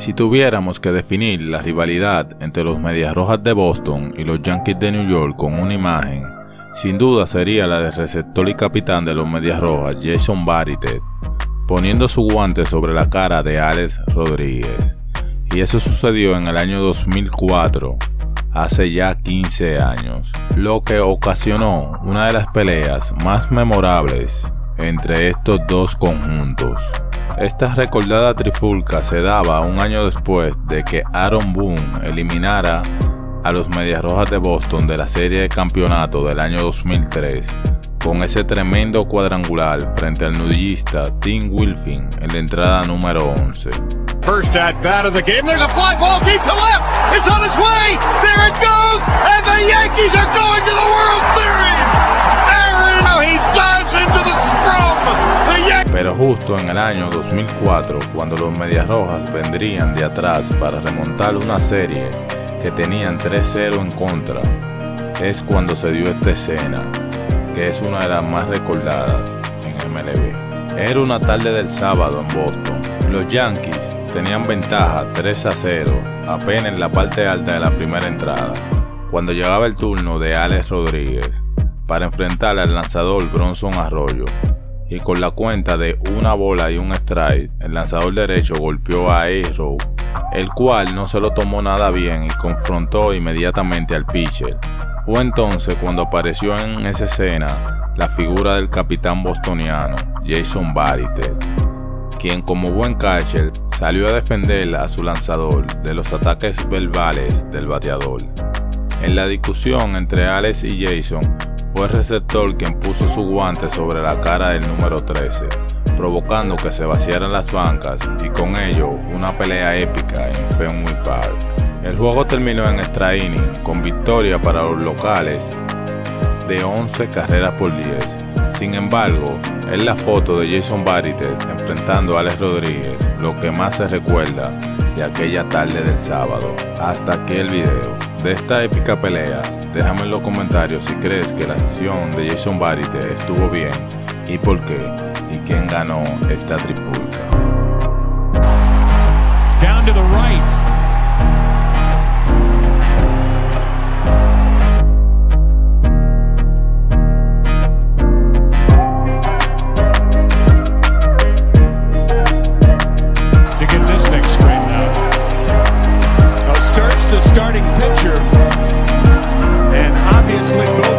Si tuviéramos que definir la rivalidad entre los Medias Rojas de Boston y los Yankees de New York con una imagen, sin duda sería la del receptor y capitán de los Medias Rojas, Jason Varitek, poniendo su guante sobre la cara de Alex Rodríguez. Y eso sucedió en el año 2004, hace ya 15 años, lo que ocasionó una de las peleas más memorables entre estos dos conjuntos. Esta recordada trifulca se daba un año después de que Aaron Boone eliminara a los Medias Rojas de Boston de la serie de campeonato del año 2003 con ese tremendo cuadrangular frente al nudista Tim Wilfing en la entrada número 11. First at bat of the game, there's a fly ball deep to left, it's on its way, there it goes, and the Yankees are going to the World Series! Aaron, he dives into the scrum! Pero justo en el año 2004, cuando los Medias Rojas vendrían de atrás para remontar una serie que tenían 3-0 en contra, es cuando se dio esta escena, que es una de las más recordadas en MLB. Era una tarde del sábado en Boston. Los Yankees tenían ventaja 3-0 apenas en la parte alta de la primera entrada, cuando llegaba el turno de Alex Rodríguez para enfrentar al lanzador Bronson Arroyo, y con la cuenta de 1 bola y 1 strike, el lanzador derecho golpeó a A-Rod, el cual no se lo tomó nada bien y confrontó inmediatamente al pitcher. Fue entonces cuando apareció en esa escena la figura del capitán bostoniano Jason Varitek, quien como buen catcher salió a defender a su lanzador de los ataques verbales del bateador. En la discusión entre Alex y Jason, fue el receptor quien puso su guante sobre la cara del número 13, provocando que se vaciaran las bancas y con ello una pelea épica en Fenway Park. El juego terminó en extra inning con victoria para los locales de 11 carreras por 10. Sin embargo, es la foto de Jason Varitek enfrentando a Alex Rodríguez lo que más se recuerda de aquella tarde del sábado. Hasta aquí el video de esta épica pelea. Déjame en los comentarios si crees que la acción de Jason Varitek estuvo bien y por qué, y quién ganó esta trifulca. Down to the right. The starting pitcher, and obviously